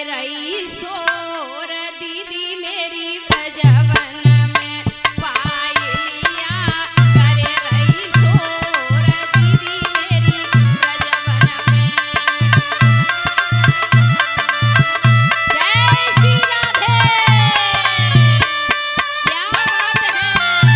रही सोर दीदी मेरी बजवन में पायलिया करे रही सोर दीदी मेरी बजवन में। जय श्री राधे। क्या बात है।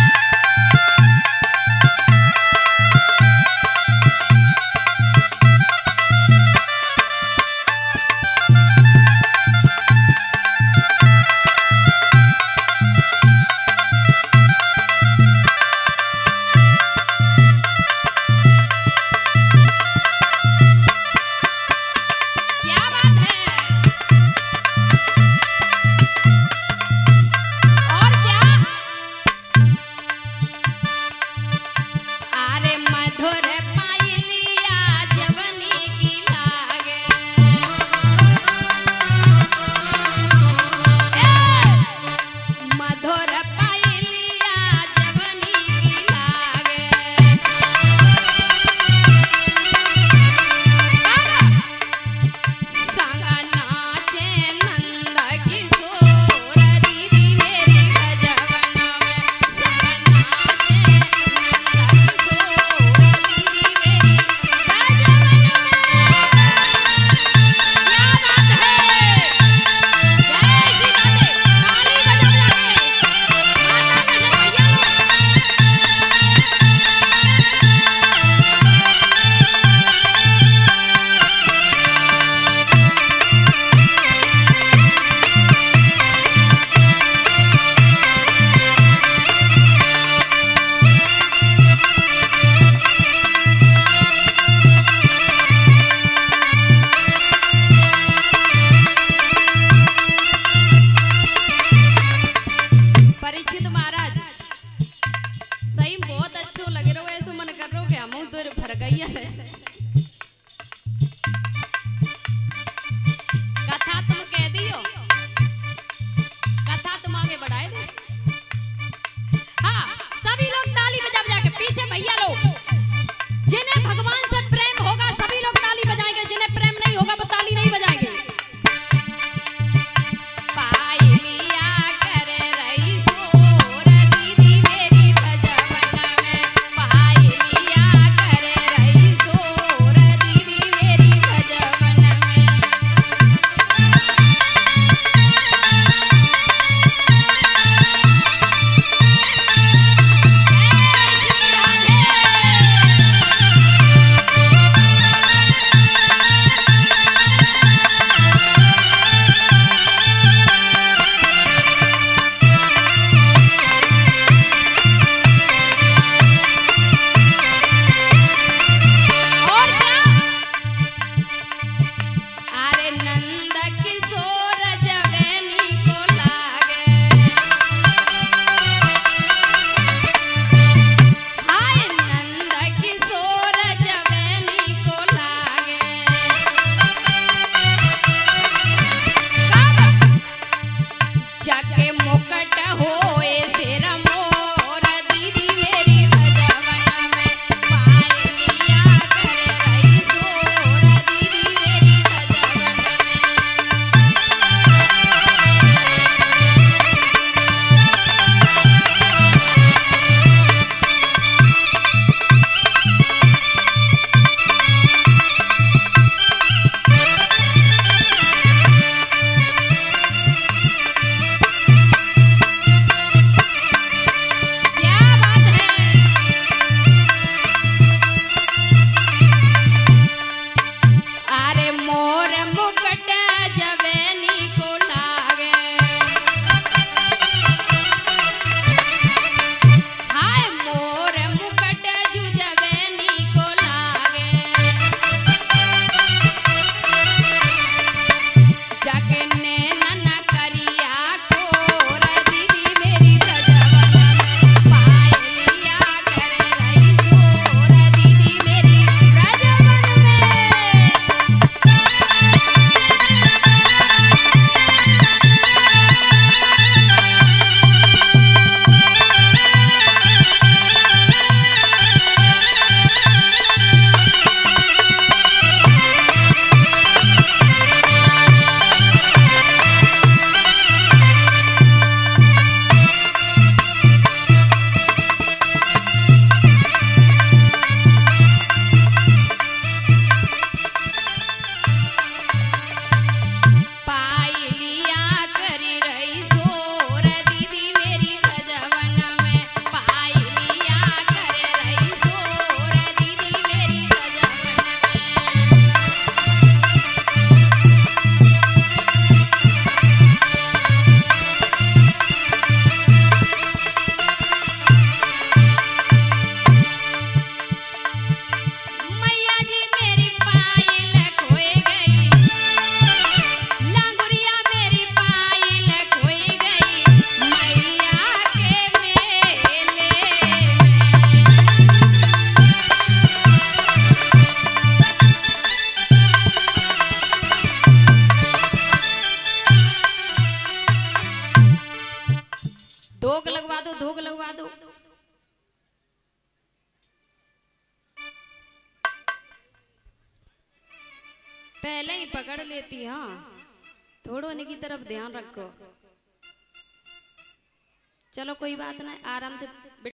परीक्षित महाराज सही बहुत अच्छो लगे रहो, ऐसे मन कर रहा हो कि हम उधर फर गई है। कथा तुम कह दियो, कथा तुम आगे बढ़ाए दे। हाँ, सभी लोग ताली बजा बजा के, पीछे भैया लोग जिन्हें भगवान से प्रेम होगा सभी लोग ताली बजाएंगे, जिन्हें प्रेम नहीं होगा वो ताली नहीं बजाएंगे। So धोख लगवा दो। पहले ही पकड़ लेती। हाँ, थोड़ो इनकी तरफ ध्यान रखो। चलो कोई बात नहीं, आराम से।